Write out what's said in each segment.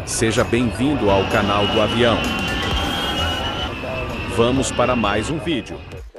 Seja bem-vindo ao canal do avião. Vamos para mais um vídeo.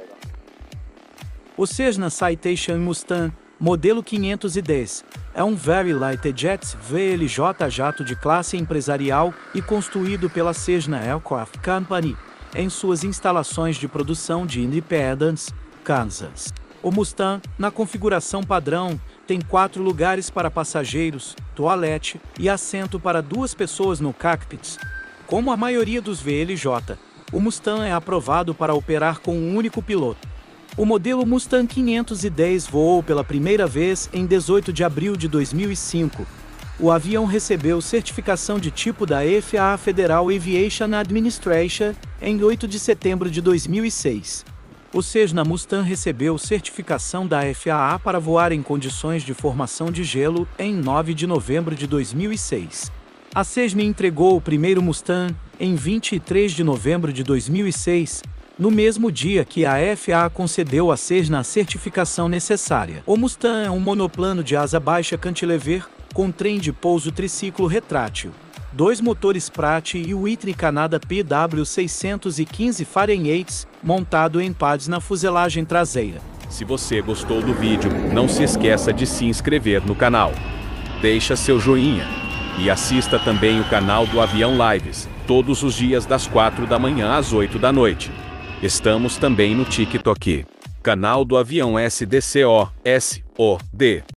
O Cessna Citation Mustang, modelo 510, é um Very Light Jet VLJ jato de classe empresarial e construído pela Cessna Aircraft Company, em suas instalações de produção de Independence, Kansas. O Mustang, na configuração padrão, tem 4 lugares para passageiros, toalete e assento para 2 pessoas no cockpit. Como a maioria dos VLJ, o Mustang é aprovado para operar com um único piloto. O modelo Mustang 510 voou pela primeira vez em 18 de abril de 2005. O avião recebeu certificação de tipo da FAA Federal Aviation Administration em 8 de setembro de 2006. O Cessna Mustang recebeu certificação da FAA para voar em condições de formação de gelo em 9 de novembro de 2006. A Cessna entregou o primeiro Mustang em 23 de novembro de 2006, no mesmo dia que a FAA concedeu à Cessna a certificação necessária. O Mustang é um monoplano de asa baixa cantilever com trem de pouso triciclo retrátil, 2 motores Pratt e Whitney Canada PW615 Fahrenheit, montado em pads na fuselagem traseira. Se você gostou do vídeo, não se esqueça de se inscrever no canal. Deixa seu joinha. E assista também o canal do Avião Lives, todos os dias das 4 da manhã às 8 da noite. Estamos também no TikTok. Canal do Avião SDCO, SOD.